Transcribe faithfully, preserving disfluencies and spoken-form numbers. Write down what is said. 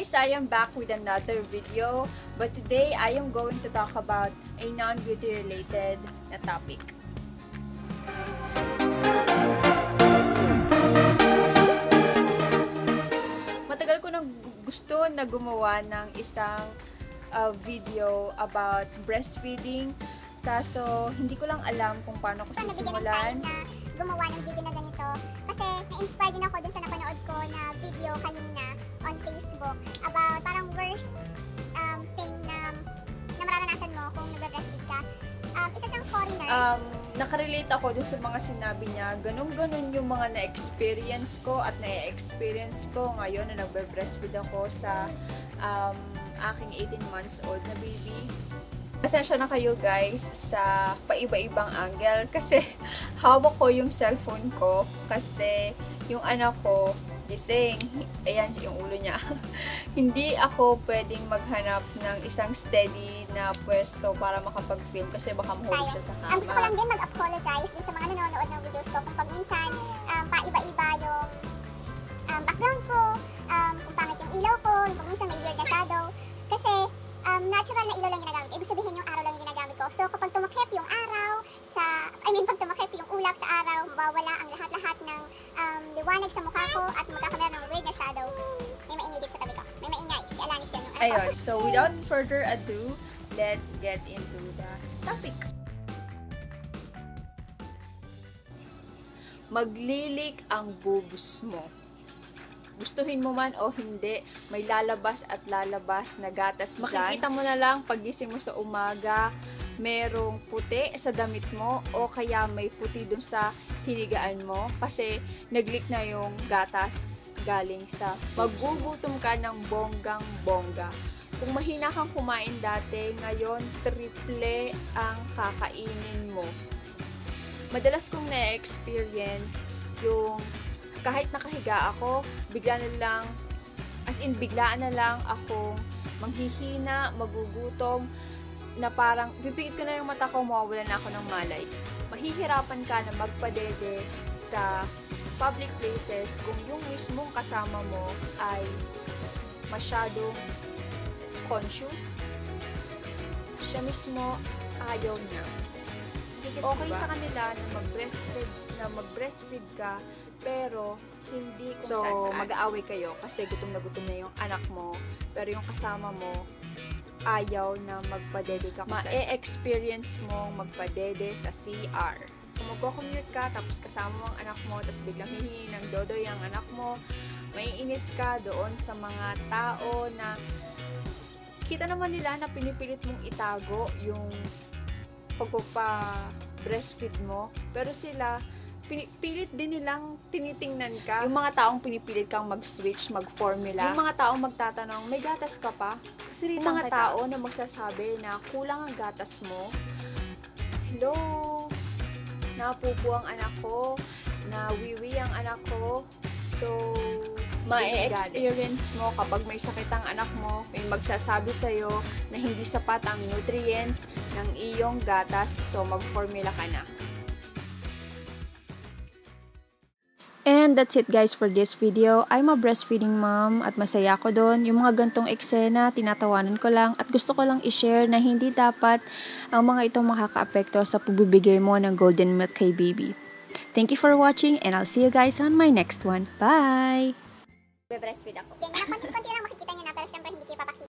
guys, I am back with another video, but today I am going to talk about a non-beauty related na topic. Matagal ko nang gusto na gumawa ng isang uh, video about breastfeeding, kaso hindi ko lang alam kung paano ko sisimulan. Gumawa ng video na ganito kasi na-inspire din ako dun sa napanood ko na video kanina on Facebook about parang worst um, thing na, na mararanasan mo kung nagbe-breastfeed ka. Um, isa siyang foreigner. Um, nakarelate ako dun sa mga sinabi niya. Ganun-ganun yung mga na-experience ko at na-experience ko ngayon na nagbe-breastfeed ako sa um, aking eighteen months old na baby. Pasensya na kayo guys sa paiba-ibang angle kasi hawak ko yung cellphone ko kasi yung anak ko gising, ayan yung ulo niya. Hindi ako pwedeng maghanap ng isang steady na pwesto para makapag-film kasi baka mahulog siya sa kama. Um, gusto ko lang din mag-apologize din sa mga nanonood ng videos ko kung pag minsan um, paiba-iba yung um, background ko, um, kung pangit yung ilaw ko, kung minsan may weird na shadow. Kasi Um, natural na ilaw lang ginagamit. Ibig sabihin yung araw lang yung ginagamit ko. So kapag tumakip yung araw sa, I mean pag tumakip yung ulap sa araw, mawawala ang lahat-lahat ng um, liwanag sa mukha ko at magkakaroon ng weird na shadow. May maingay dito sa tabi ko. May maingay. Si Alanis yun. Yung Ayun. So without further ado, let's get into the topic. Maglilik ang boobs mo. Gustuhin mo man o hindi, may lalabas at lalabas na gatas dyan. Makikita mo na lang paggising mo sa umaga, merong puti sa damit mo o kaya may puti dun sa hinigaan mo kasi nag-leak na yung gatas galing sa maggugutom ka ng bonggang-bongga. Kung mahina kang kumain dati, ngayon triple ang kakainin mo. Madalas kong na-experience yung kahit nakahiga ako, bigla na lang, as in biglaan na lang akong manghihina, magugutom, na parang pipikit ko na yung mata ko, mawawala na ako ng malay. Mahihirapan ka na magpadede sa public places kung yung mismong kasama mo ay masyadong conscious. Siya mismo ayaw niya. Okay sa kanila na mag-breastfeed, na mag-breastfeed ka, pero hindi kung so, saan-saan. Mag-aaway kayo kasi gutom na gutom na yung anak mo, pero yung kasama mo ayaw na magpadede ka kung saan-saan. Ma-e-experience mo magpadede sa C R. Kung magko-commute ka, tapos kasama mo ang anak mo, tapos biglang hihingi ng dodoy ang anak mo, maiinis ka doon sa mga tao na kita naman nila na pinipilit mong itago yung pagpapa-breastfeed mo, pero sila pilit din nilang tinitingnan ka. Yung mga taong pinipilit kang mag-switch, mag-formula. Yung mga taong magtatanong, may gatas ka pa? Kasi yung mga tao na magsasabi na kulang ang gatas mo. Hello? Napupo ang anak ko. Nawiwi ang anak ko. So, ma-experience mo kapag may sakit ang anak mo, may magsasabi sa'yo na hindi sapat ang nutrients ng iyong gatas, so mag-formula ka na. And that's it guys for this video. I'm a breastfeeding mom at masaya ko doon. Yung mga gantong eksena, tinatawanan ko lang at gusto ko lang i-share na hindi dapat ang mga ito makakaapekto sa pagbibigay mo ng golden milk kay baby. Thank you for watching and I'll see you guys on my next one. Bye! Breastfeed ako. Ganyan, konti-konti lang makikita niyo na pero syempre hindi kayo papakita.